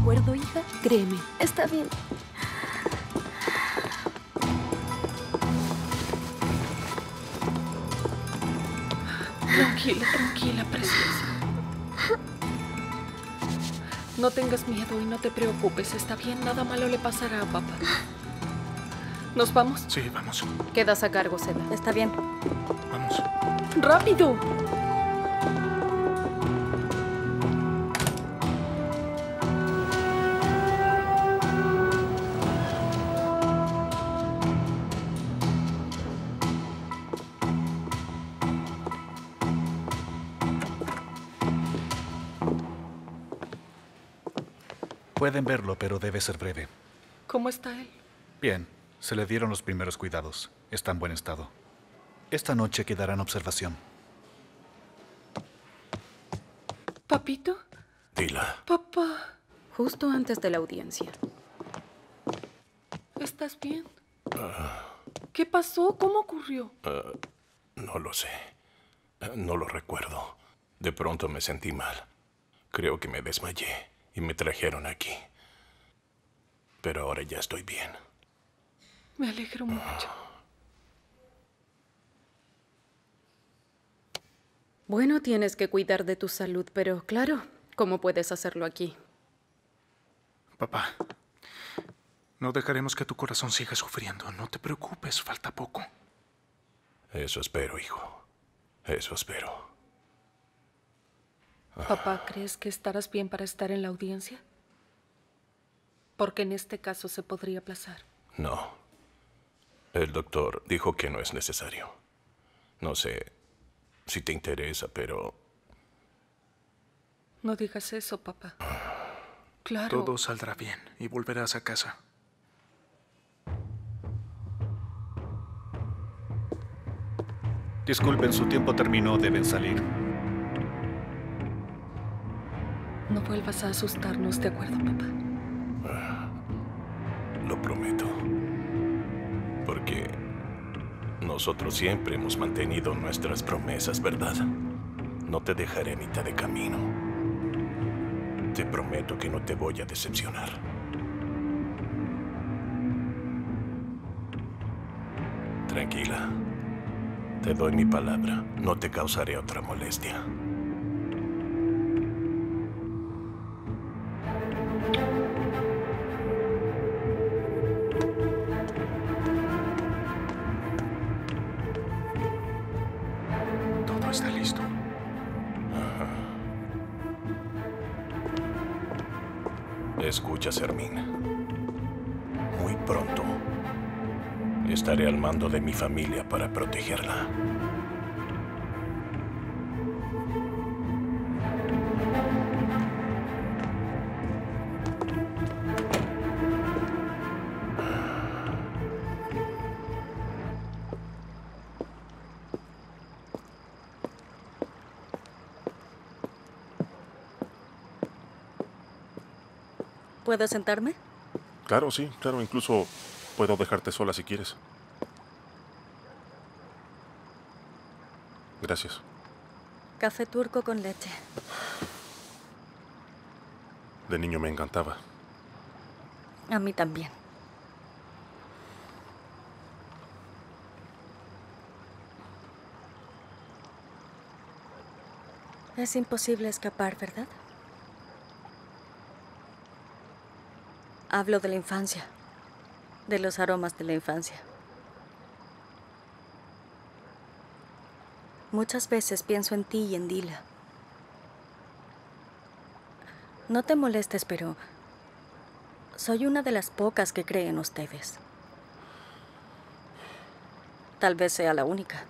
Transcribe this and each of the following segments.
acuerdo, hija? Créeme. Está bien. Tranquila, tranquila, preciosa. No tengas miedo y no te preocupes. Está bien, nada malo le pasará a papá. ¿Nos vamos? Sí, vamos. Quedas a cargo, Seda. Está bien. Vamos. ¡Rápido! Pueden verlo, pero debe ser breve. ¿Cómo está él? Bien, se le dieron los primeros cuidados. Está en buen estado. Esta noche quedará en observación. ¿Papito? Dila. Papá, Justo antes de la audiencia. ¿estás bien? ¿Qué pasó? ¿Cómo ocurrió? No lo sé. No lo recuerdo. De pronto me sentí mal. Creo que me desmayé y me trajeron aquí. Pero ahora ya estoy bien. Me alegro mucho. Bueno, tienes que cuidar de tu salud, pero claro, ¿cómo puedes hacerlo aquí? Papá, no dejaremos que tu corazón siga sufriendo. No te preocupes, falta poco. Eso espero, hijo. Eso espero. Papá, ¿crees que estarás bien para estar en la audiencia? Porque en este caso se podría aplazar. No. El doctor dijo que no es necesario. No sé si te interesa, pero No digas eso, papá. Claro. todo saldrá bien y volverás a casa. Disculpen, su tiempo terminó, deben salir. No vuelvas a asustarnos, ¿de acuerdo, papá? Lo prometo. Porque nosotros siempre hemos mantenido nuestras promesas, ¿verdad? No te dejaré a mitad de camino. Te prometo que no te voy a decepcionar. Tranquila. Te doy mi palabra. No te causaré otra molestia. Todo está listo. Escucha, Sermín. Muy pronto estaré al mando de mi familia para protegerla. ¿Puedo sentarme? Claro, sí, claro. Incluso puedo dejarte sola si quieres. Gracias. Café turco con leche. De niño me encantaba. A mí también. Es imposible escapar, ¿verdad? Hablo de la infancia, de los aromas de la infancia. Muchas veces pienso en ti y en Dila. No te molestes, pero soy una de las pocas que cree en ustedes. Tal vez sea la única.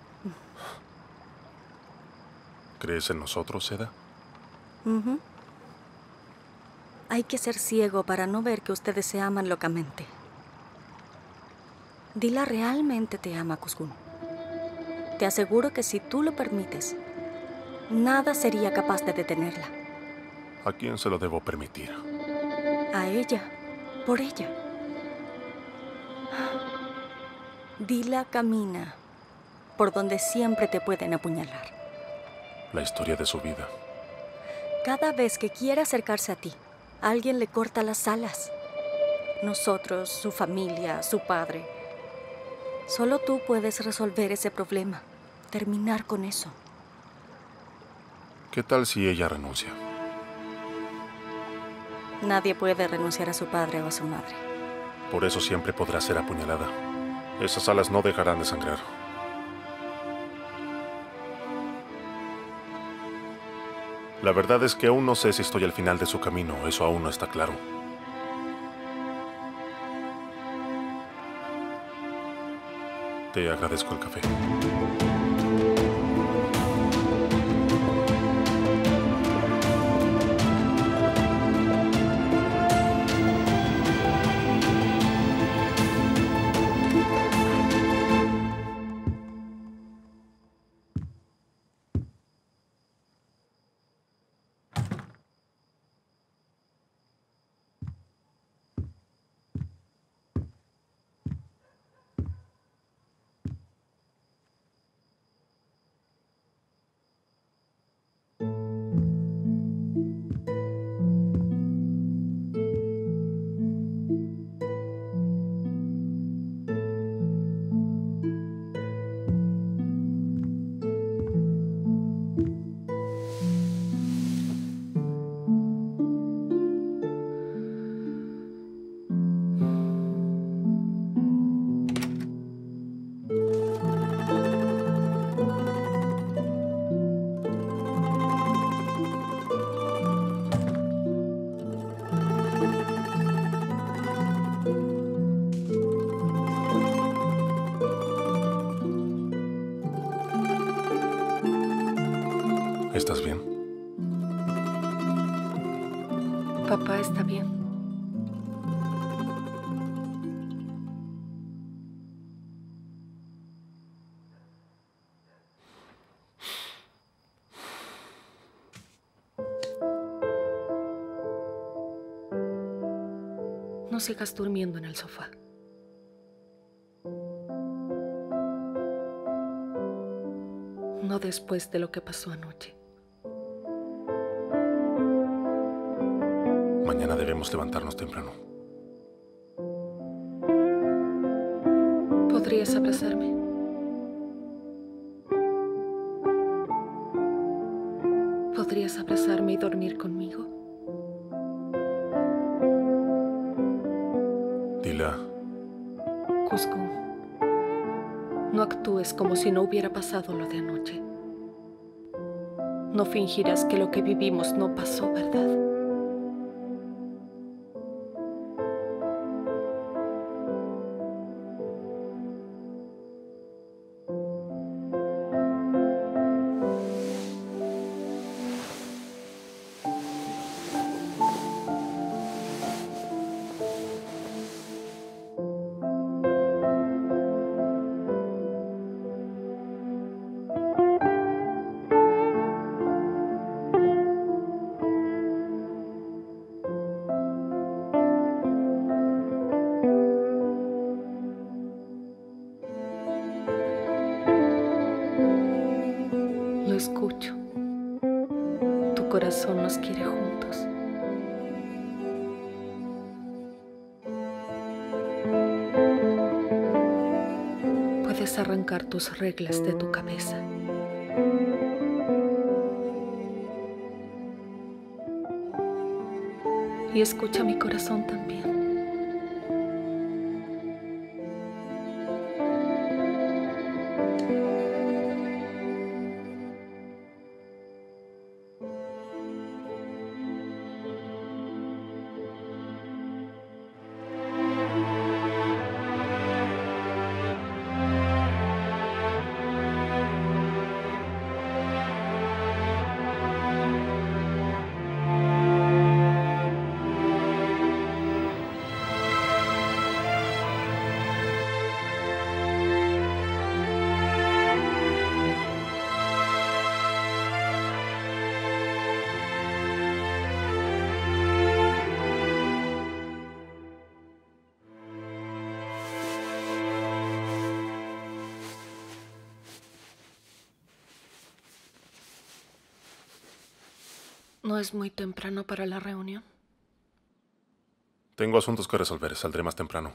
¿Crees en nosotros, Seda? Ujú. Hay que ser ciego para no ver que ustedes se aman locamente. Dila realmente te ama, Kuzgun. Te aseguro que si tú lo permites, nada sería capaz de detenerla. ¿A quién se lo debo permitir? A ella, por ella. Dila camina por donde siempre te pueden apuñalar. La historia de su vida. Cada vez que quiera acercarse a ti, Alguien le corta las alas. Nosotros, su familia, su padre. Solo tú puedes resolver ese problema. Terminar con eso. ¿Qué tal si ella renuncia? Nadie puede renunciar a su padre o a su madre. Por eso siempre podrá ser apuñalada. Esas alas no dejarán de sangrar. La verdad es que aún no sé si estoy al final de su camino. Eso aún no está claro. Te agradezco el café. ¿Estás bien? Papá está bien. No sigas durmiendo en el sofá. No después de lo que pasó anoche. Mañana debemos levantarnos temprano. ¿Podrías abrazarme? ¿Podrías abrazarme y dormir conmigo? Dila, Kuzgun, no actúes como si no hubiera pasado lo de anoche. No fingirás que lo que vivimos no pasó, ¿verdad? Lo escucho. Tu corazón nos quiere juntos. Puedes arrancar tus reglas de tu cabeza. Y escucha mi corazón también. ¿No es muy temprano para la reunión? Tengo asuntos que resolver. Saldré más temprano.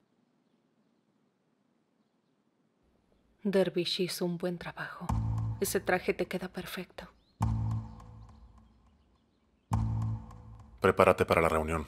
Dervish hizo un buen trabajo. Ese traje te queda perfecto. Prepárate para la reunión.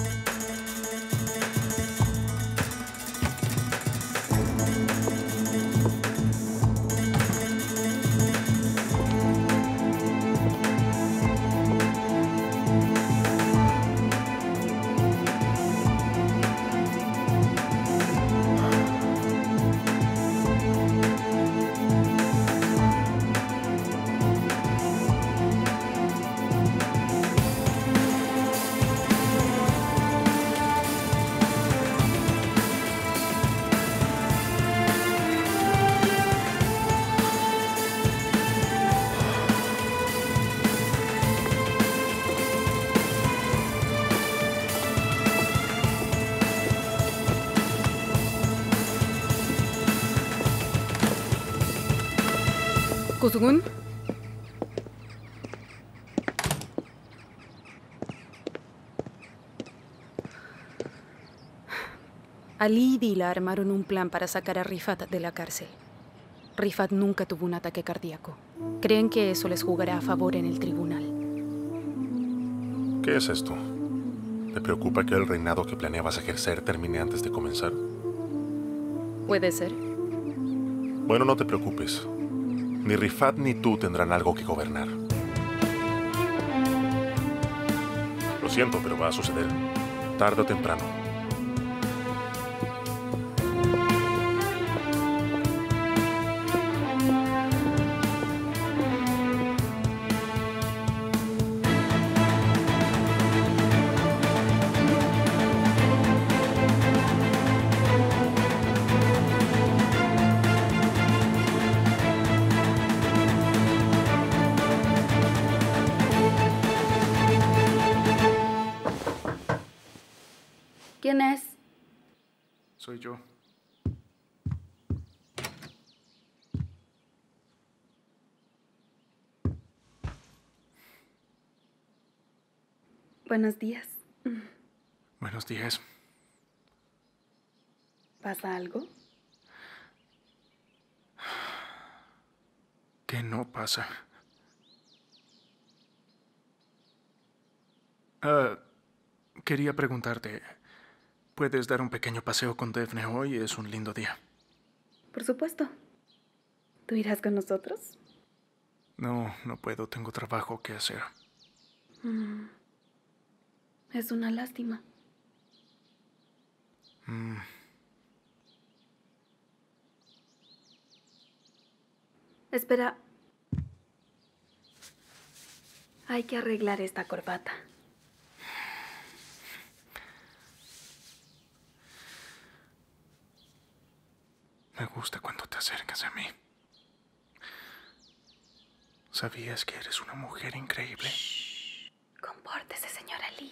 Kuzgun. Ali y Dila armaron un plan para sacar a Rifat de la cárcel. Rifat nunca tuvo un ataque cardíaco. Creen que eso les jugará a favor en el tribunal. ¿Qué es esto? ¿Te preocupa que el reinado que planeabas ejercer termine antes de comenzar? Puede ser. Bueno, no te preocupes. Ni Rifat ni tú tendrán algo que gobernar. Lo siento, pero va a suceder. Tarde o temprano. ¿Quién es? Soy yo. Buenos días. Buenos días. ¿Pasa algo? ¿Qué no pasa? Quería preguntarte, ¿puedes dar un pequeño paseo con Daphne hoy? Es un lindo día. Por supuesto. ¿Tú irás con nosotros? No, no puedo. Tengo trabajo que hacer. Es una lástima. Espera. Hay que arreglar esta corbata. Me gusta cuando te acercas a mí. ¿Sabías que eres una mujer increíble? Compórtese, señora Lee.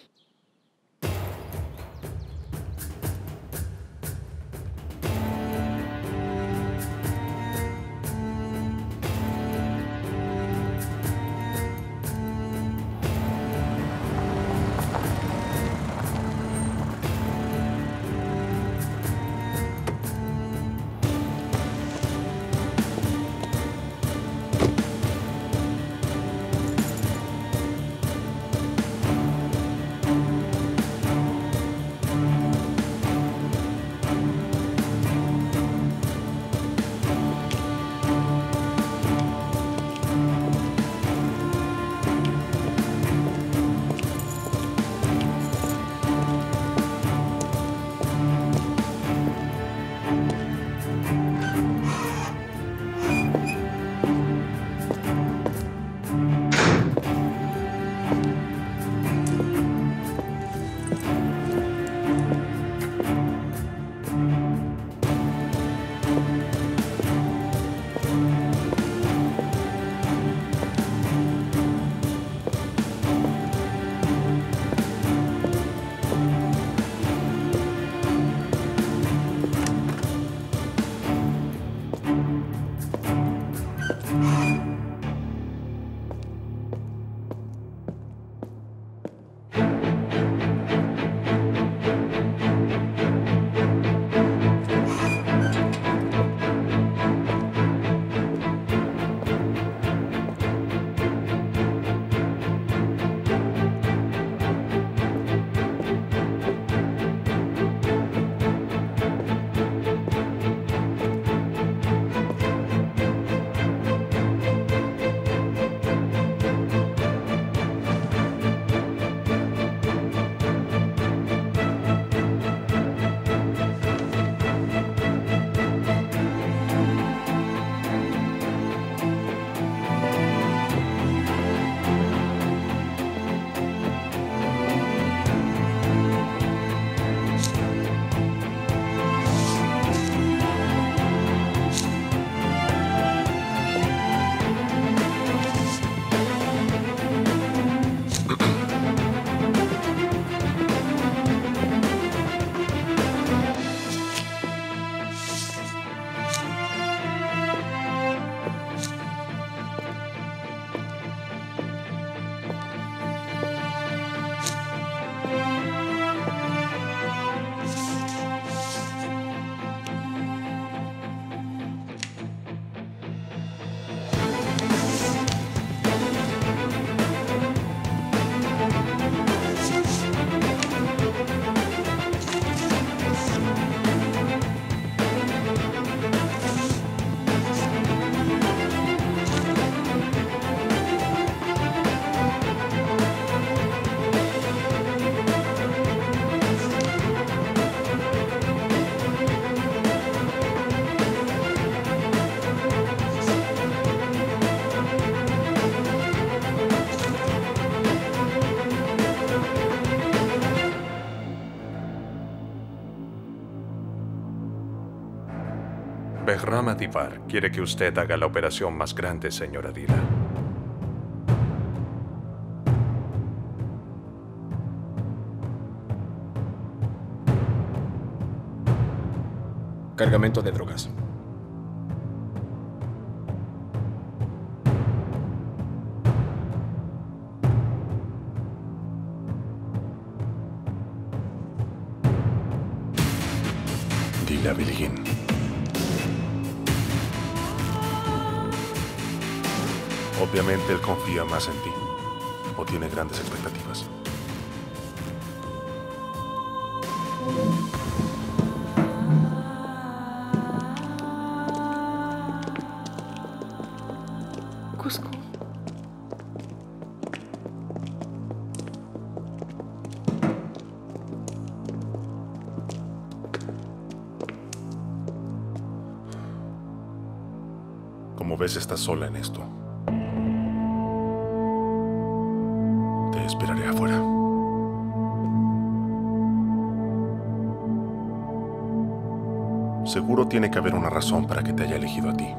Behram Adivar quiere que usted haga la operación más grande, señora Dila. Cargamento de drogas. Dila Bilgin. Obviamente él confía más en ti. O tiene grandes expectativas. Cusco. Como ves, estás sola en esto. Te esperaré afuera. Seguro tiene que haber una razón para que te haya elegido a ti.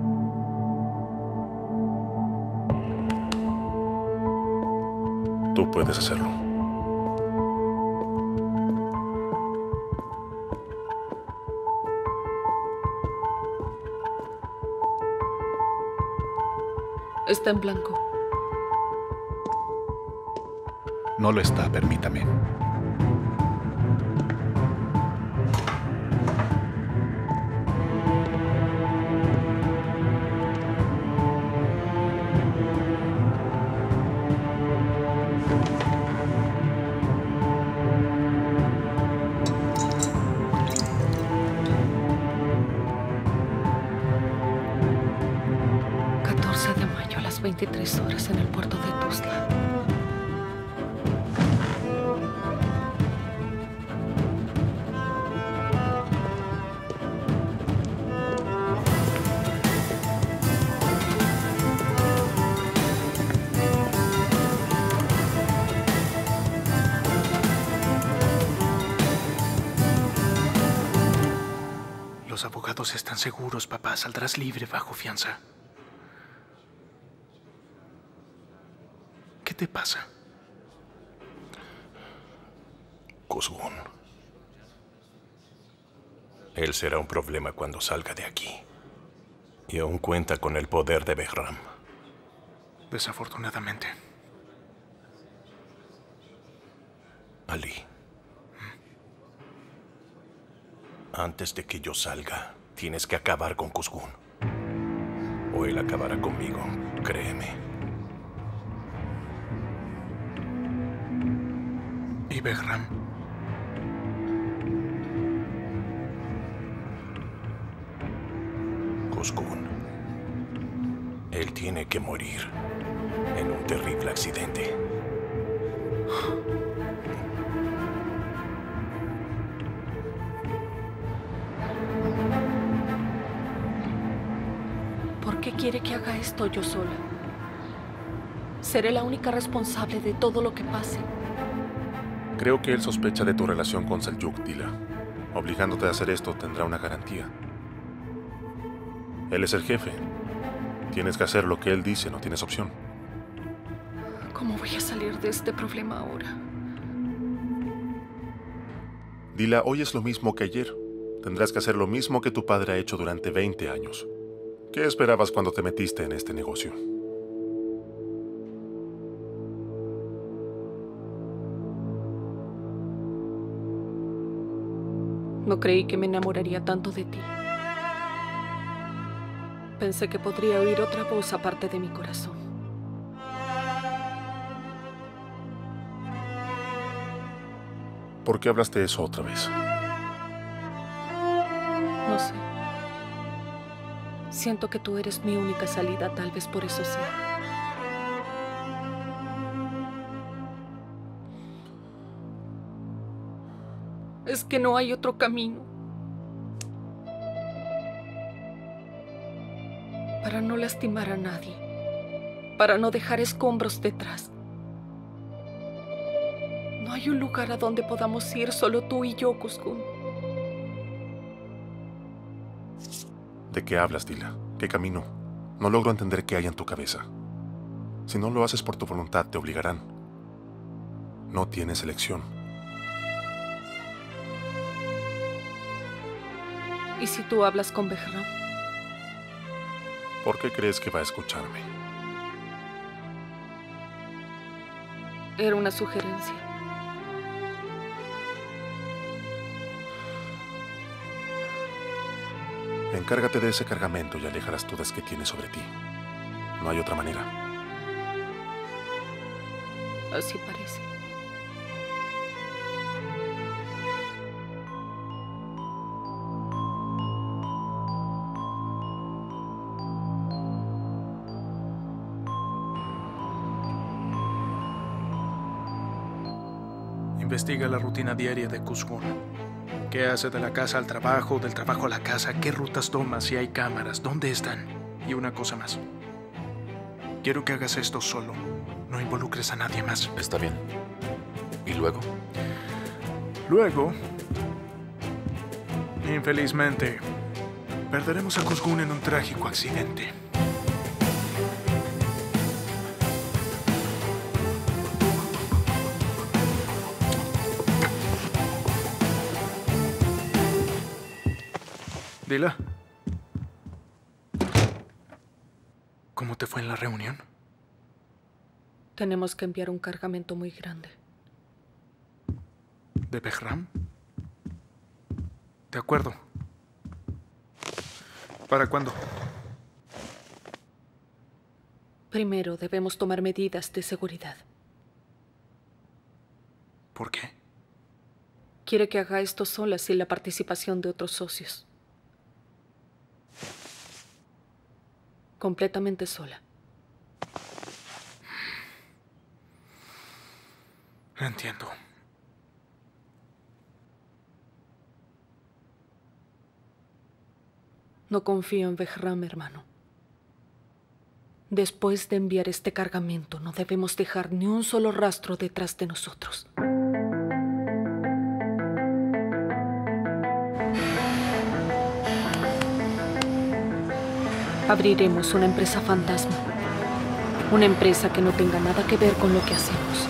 Tú puedes hacerlo. Está en blanco. No lo está, permítame. De mayo a las 23 horas en el puerto de Tuzla. Los abogados están seguros, papá. Saldrás libre bajo fianza. ¿Qué te pasa? Kuzgun. Él será un problema cuando salga de aquí. Y aún cuenta con el poder de Behram. Desafortunadamente. Ali. Antes de que yo salga, tienes que acabar con Kuzgun. O él acabará conmigo, créeme. ¿Y Behram? Kuzgun. Él tiene que morir en un terrible accidente. ¿Por qué quiere que haga esto yo sola? Seré la única responsable de todo lo que pase. Creo que él sospecha de tu relación con Seljuk, Dila. Obligándote a hacer esto tendrá una garantía. Él es el jefe. Tienes que hacer lo que él dice, no tienes opción. ¿Cómo voy a salir de este problema ahora? Dila, hoy es lo mismo que ayer. Tendrás que hacer lo mismo que tu padre ha hecho durante 20 años. ¿Qué esperabas cuando te metiste en este negocio? No creí que me enamoraría tanto de ti. Pensé que podría oír otra voz aparte de mi corazón. ¿Por qué hablaste eso otra vez? No sé. Siento que tú eres mi única salida, tal vez por eso sea. Es que no hay otro camino. Para no lastimar a nadie. Para no dejar escombros detrás. No hay un lugar a donde podamos ir, solo tú y yo, Kuzgun. ¿De qué hablas, Dila? ¿Qué camino? No logro entender qué hay en tu cabeza. Si no lo haces por tu voluntad, te obligarán. No tienes elección. ¿Y si tú hablas con Behram? ¿Por qué crees que va a escucharme? Era una sugerencia. Encárgate de ese cargamento y aleja las dudas que tienes sobre ti. No hay otra manera. Así parece. Investiga la rutina diaria de Kuzgun. ¿Qué hace de la casa al trabajo, del trabajo a la casa? ¿Qué rutas toma? Si hay cámaras, ¿dónde están? Y una cosa más. Quiero que hagas esto solo. No involucres a nadie más. Está bien. ¿Y luego? Luego, infelizmente, perderemos a Kuzgun en un trágico accidente. Dila. ¿Cómo te fue en la reunión? Tenemos que enviar un cargamento muy grande. ¿De Behram? De acuerdo. ¿Para cuándo? Primero debemos tomar medidas de seguridad. ¿Por qué? Quiere que haga esto sola sin la participación de otros socios. Completamente sola. Entiendo. No confío en Behram, hermano. Después de enviar este cargamento, no debemos dejar ni un solo rastro detrás de nosotros. Abriremos una empresa fantasma. Una empresa que no tenga nada que ver con lo que hacemos.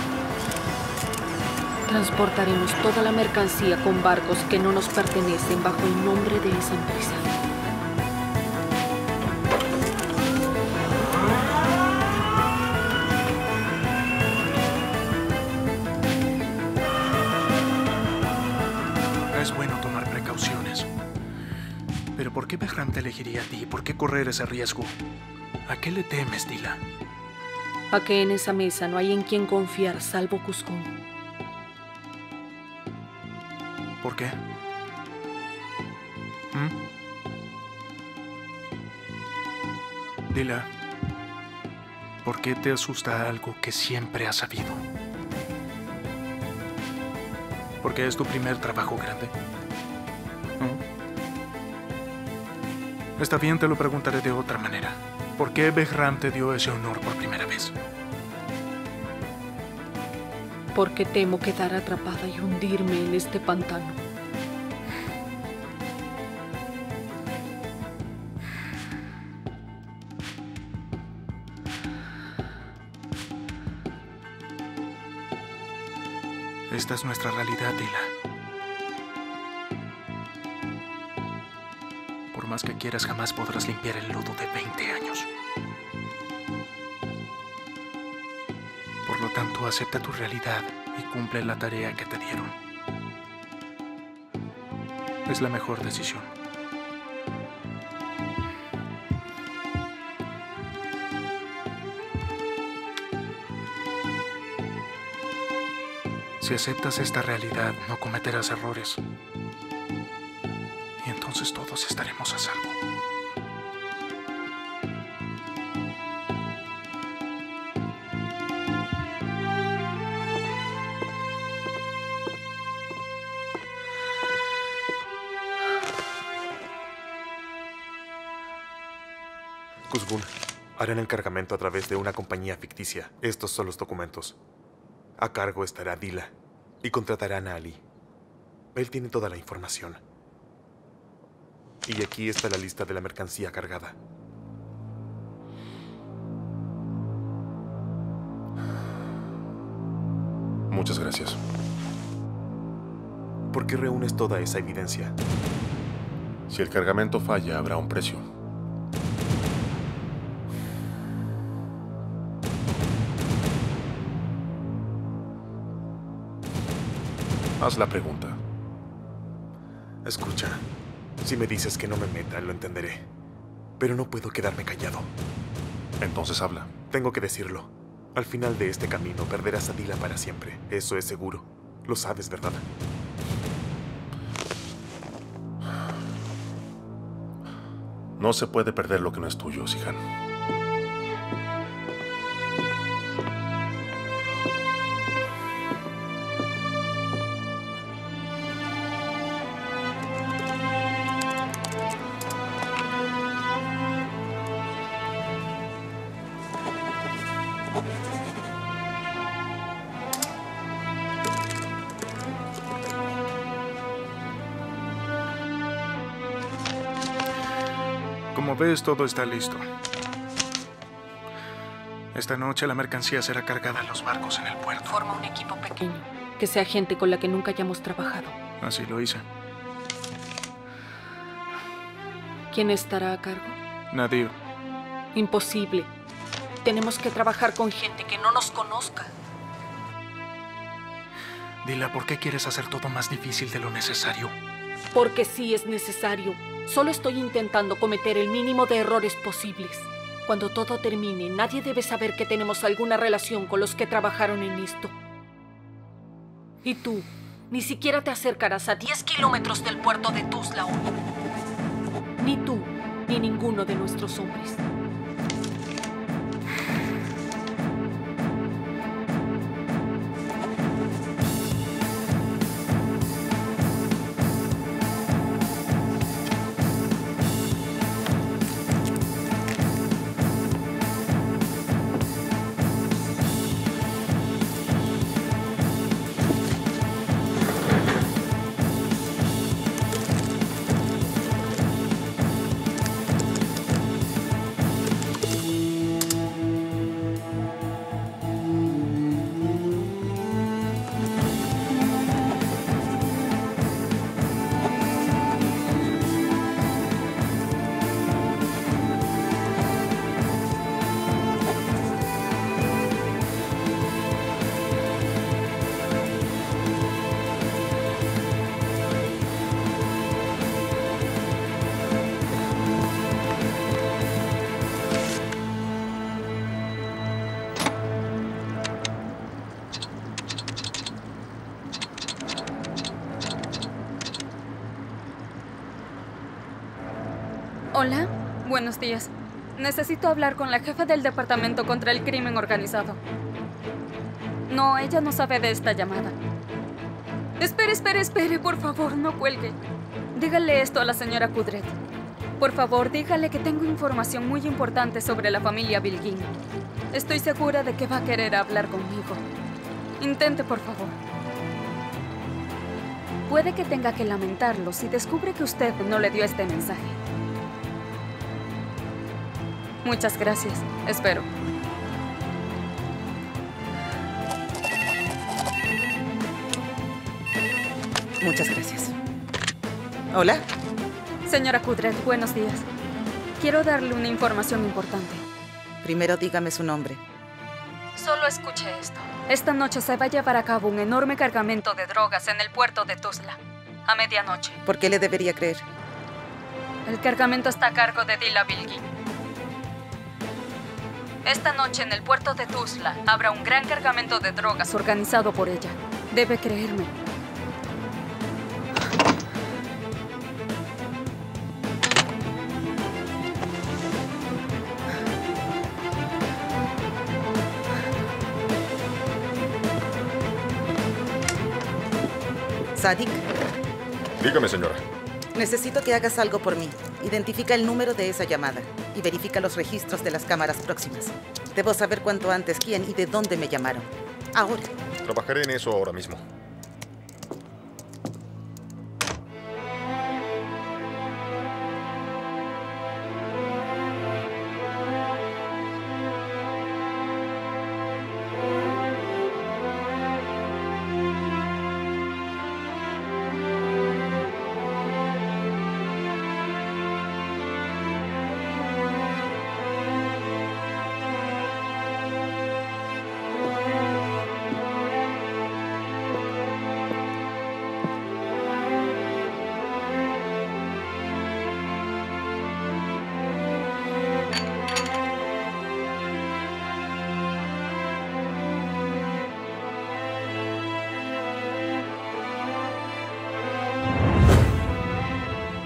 Transportaremos toda la mercancía con barcos que no nos pertenecen bajo el nombre de esa empresa. Es bueno tomar precauciones. Pero ¿por qué Behram te elegiría a ti? ¿Por qué correr ese riesgo? ¿A qué le temes, Dila? A que en esa mesa no hay en quien confiar salvo Kuzgun. ¿Por qué? Dila, ¿por qué te asusta algo que siempre has sabido? ¿Porque es tu primer trabajo grande? Está bien, te lo preguntaré de otra manera. ¿Por qué Behram te dio ese honor por primera vez? Porque temo quedar atrapada y hundirme en este pantano. Esta es nuestra realidad, Dila. Por más que quieras, jamás podrás limpiar el lodo de 20 años. Por lo tanto, acepta tu realidad y cumple la tarea que te dieron. Es la mejor decisión. Si aceptas esta realidad, no cometerás errores. Y entonces todos estaremos a salvo. Kuzgun, harán el cargamento a través de una compañía ficticia. Estos son los documentos. A cargo estará Dila y contratarán a Ali. Él tiene toda la información. Y aquí está la lista de la mercancía cargada. Muchas gracias. ¿Por qué reúnes toda esa evidencia? Si el cargamento falla, habrá un precio. Haz la pregunta. Escucha, si me dices que no me meta, lo entenderé. Pero no puedo quedarme callado. Entonces habla. Tengo que decirlo. Al final de este camino perderás a Dila para siempre. Eso es seguro. Lo sabes, ¿verdad? No se puede perder lo que no es tuyo, Zihan. Como ves, todo está listo. Esta noche la mercancía será cargada en los barcos en el puerto. Forma un equipo pequeño, que sea gente con la que nunca hayamos trabajado. Así lo hice. ¿Quién estará a cargo? Nadir. Imposible. Tenemos que trabajar con gente que no nos conozca. Dila, ¿por qué quieres hacer todo más difícil de lo necesario? Porque sí es necesario. Solo estoy intentando cometer el mínimo de errores posibles. Cuando todo termine, nadie debe saber que tenemos alguna relación con los que trabajaron en esto. Y tú, ni siquiera te acercarás a 10 kilómetros del puerto de Tuzla hoy. Ni tú, ni ninguno de nuestros hombres. Hola, buenos días. Necesito hablar con la jefa del Departamento contra el Crimen Organizado. No, ella no sabe de esta llamada. Espere, por favor, no cuelgue. Dígale esto a la señora Kudret. Por favor, dígale que tengo información muy importante sobre la familia Bilgin. Estoy segura de que va a querer hablar conmigo. Intente, por favor. Puede que tenga que lamentarlo si descubre que usted no le dio este mensaje. Muchas gracias. Espero. Muchas gracias. ¿Hola? Señora Kudret, buenos días. Quiero darle una información importante. Primero dígame su nombre. Solo escuche esto. Esta noche se va a llevar a cabo un enorme cargamento de drogas en el puerto de Tuzla. A medianoche. ¿Por qué le debería creer? El cargamento está a cargo de Dila Bilgin. Esta noche en el puerto de Tuzla habrá un gran cargamento de drogas organizado por ella. Debe creerme. Sadik, Dígame, señora. necesito que hagas algo por mí. Identifica el número de esa llamada y verifica los registros de las cámaras próximas. Debo saber cuanto antes quién y de dónde me llamaron. Ahora. Trabajaré en eso ahora mismo.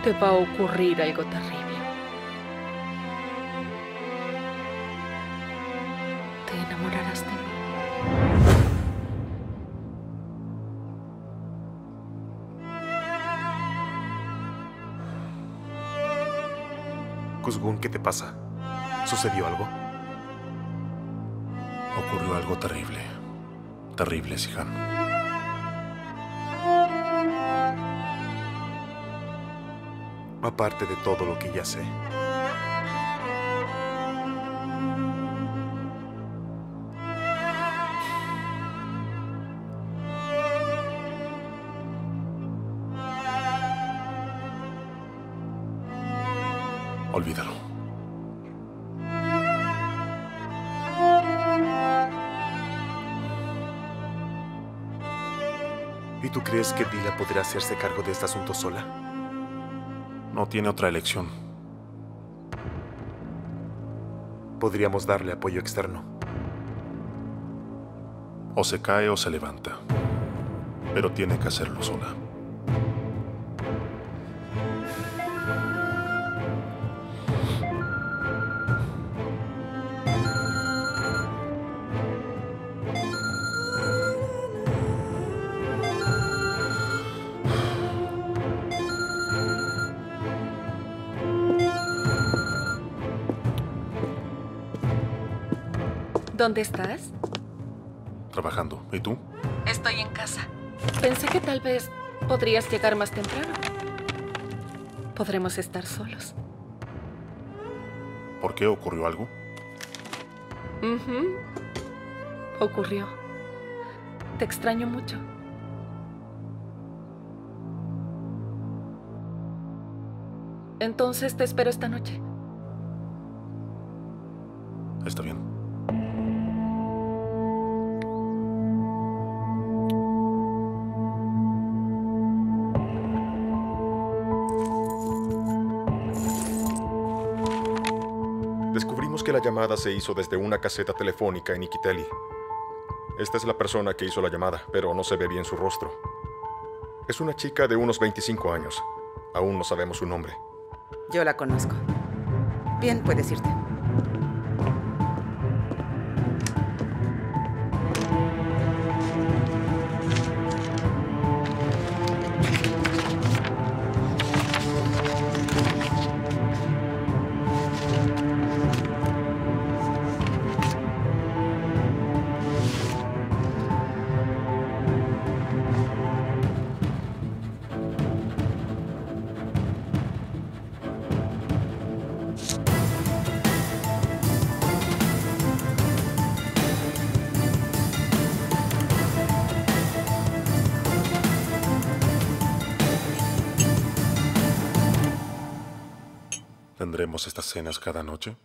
te va a ocurrir algo terrible. Te enamorarás de mí. Kuzgun, ¿qué te pasa? ¿Sucedió algo? Ocurrió algo terrible. Terrible, Sihan. Aparte de todo lo que ya sé. Olvídalo. ¿Y tú crees que Dila podrá hacerse cargo de este asunto sola? No tiene otra elección. Podríamos darle apoyo externo. O se cae o se levanta. Pero tiene que hacerlo sola. ¿Dónde estás? Trabajando. ¿Y tú? Estoy en casa. Pensé que tal vez podrías llegar más temprano. Podremos estar solos. ¿Por qué ocurrió algo? Ocurrió. Te extraño mucho. Entonces te espero esta noche. Está bien. Descubrimos que la llamada se hizo desde una caseta telefónica en Ikiteli. Esta es la persona que hizo la llamada, pero no se ve bien su rostro. Es una chica de unos 25 años. Aún no sabemos su nombre. Yo la conozco. Bien, puedes irte. ¿Tendremos estas cenas cada noche?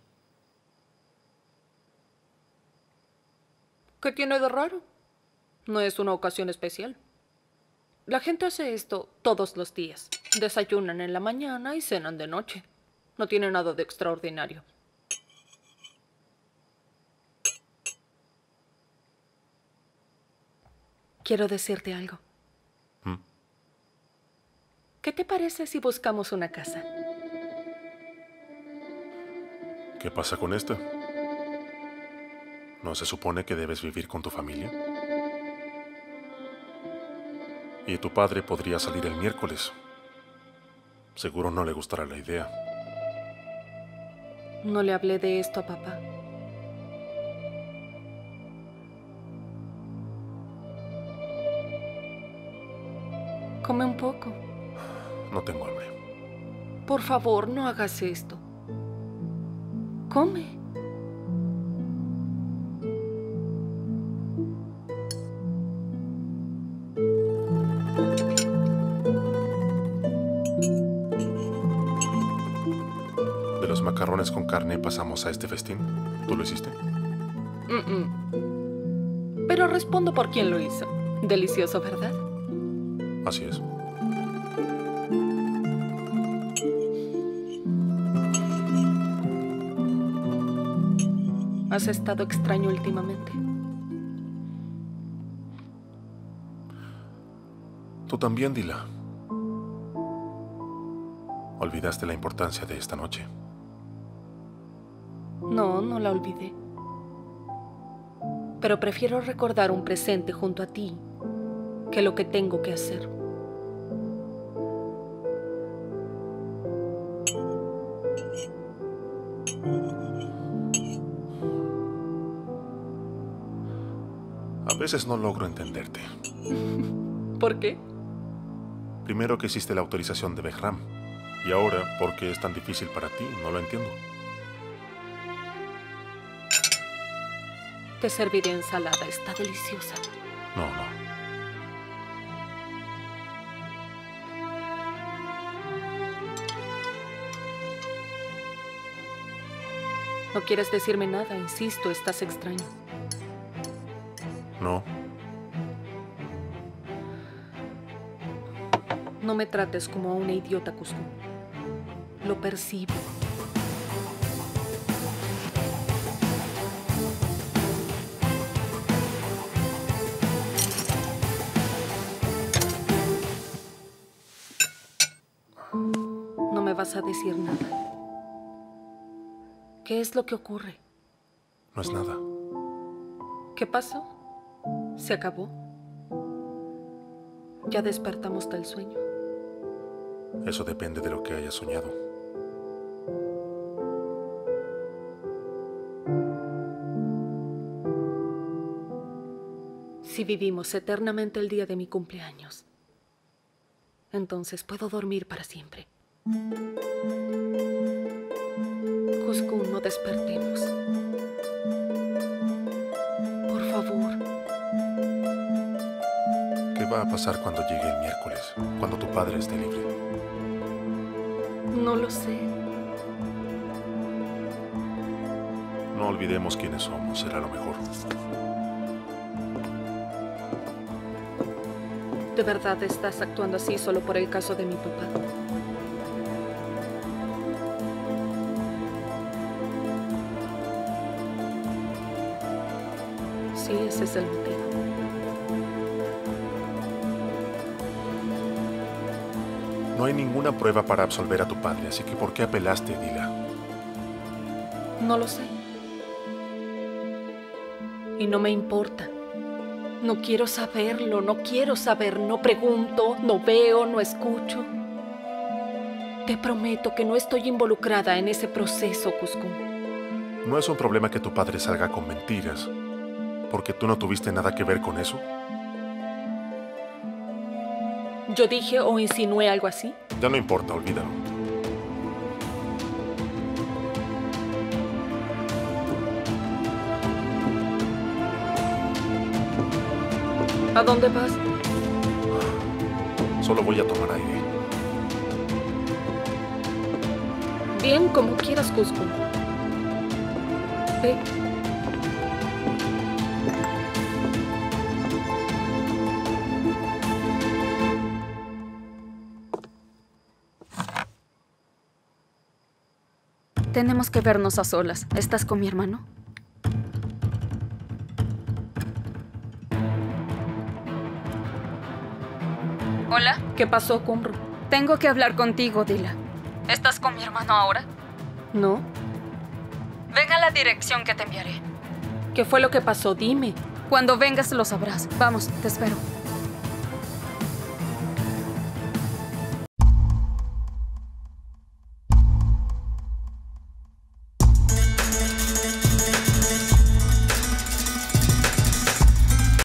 ¿Qué tiene de raro? No es una ocasión especial. La gente hace esto todos los días. Desayunan en la mañana y cenan de noche. No tiene nada de extraordinario. Quiero decirte algo. ¿Qué te parece si buscamos una casa? ¿Qué pasa con esta? ¿No se supone que debes vivir con tu familia? Y tu padre podría salir el miércoles. Seguro no le gustará la idea. No le hablé de esto a papá. Come un poco. No tengo hambre. Por favor, no hagas esto. Come. De los macarrones con carne pasamos a este festín. ¿Tú lo hiciste? Pero respondo por quién lo hizo. Delicioso, ¿verdad? Así es. ¿Has estado extraño últimamente? Tú también, Dila. ¿Olvidaste la importancia de esta noche? No, no la olvidé. Pero prefiero recordar un presente junto a ti que lo que tengo que hacer. A veces no logro entenderte. ¿Por qué? Primero que hiciste la autorización de Behram. Y ahora, ¿por qué es tan difícil para ti? No lo entiendo. Te serviré ensalada, está deliciosa. No, no. No quieres decirme nada, insisto, estás extraño. No. No me trates como a una idiota, Kuzgun. Lo percibo. No me vas a decir nada. ¿Qué es lo que ocurre? No es nada. ¿Qué pasó? ¿Se acabó? ¿Ya despertamos del sueño? Eso depende de lo que hayas soñado. Si vivimos eternamente el día de mi cumpleaños, entonces puedo dormir para siempre. Kuzgun, no despertemos. Por favor. ¿Qué va a pasar cuando llegue el miércoles? Cuando tu padre esté libre. No lo sé. No olvidemos quiénes somos, será lo mejor. ¿De verdad estás actuando así solo por el caso de mi papá? Sí, ese es el motivo. No hay ninguna prueba para absolver a tu padre, así que ¿por qué apelaste, Dila? No lo sé. Y no me importa. No quiero saberlo, no quiero saber, no pregunto, no veo, no escucho. Te prometo que no estoy involucrada en ese proceso, Kuzgun. No es un problema que tu padre salga con mentiras, porque tú no tuviste nada que ver con eso. ¿Yo dije o insinué algo así? Ya no importa, olvídalo. ¿A dónde vas? Solo voy a tomar aire. Bien, como quieras, Kuzgun. Ve. Tenemos que vernos a solas. ¿Estás con mi hermano? Hola. ¿Qué pasó, Kumru? Tengo que hablar contigo, Dila. ¿Estás con mi hermano ahora? No. Ven a la dirección que te enviaré. ¿Qué fue lo que pasó? Dime. Cuando vengas lo sabrás. Vamos, te espero.